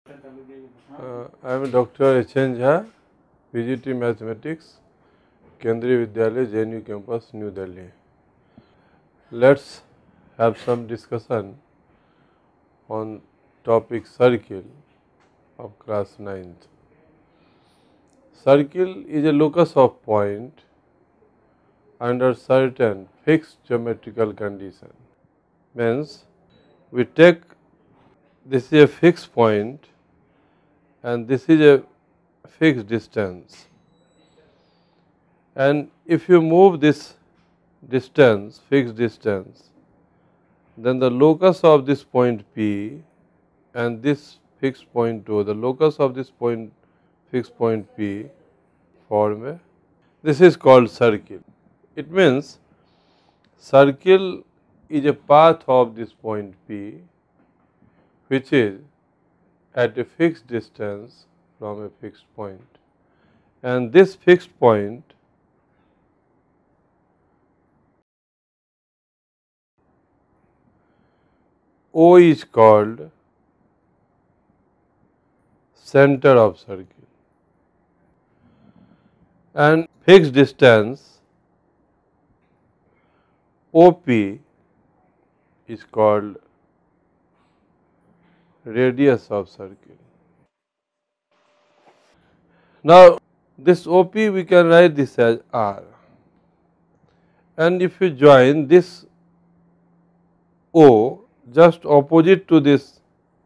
I am Dr. H.N. Jha, PGT Mathematics, Kendriya Vidyalaya, JNU campus, New Delhi. Let's have some discussion on topic circle of class 9th. Circle is a locus of point under certain fixed geometrical condition. Means we take this is a fixed point and this is a fixed distance, and if you move this distance, fixed distance, then the locus of this point P and this fixed point O, the locus of this point fixed point P form a, this is called circle. It means circle is a path of this point P which is at a fixed distance from a fixed point, and this fixed point O is called center of circle, and fixed distance OP is called radius of circle. Now this OP we can write this as R, and if you join this O just opposite to this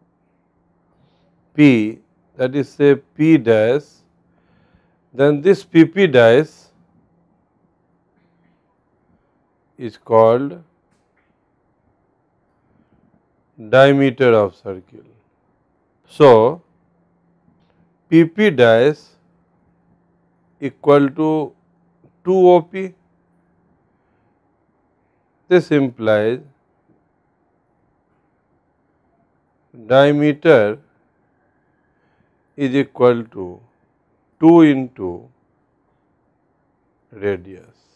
P, that is say P dash, then this PP dash is called diameter of circle. So PP dash equal to 2 OP. This implies diameter is equal to 2 into radius.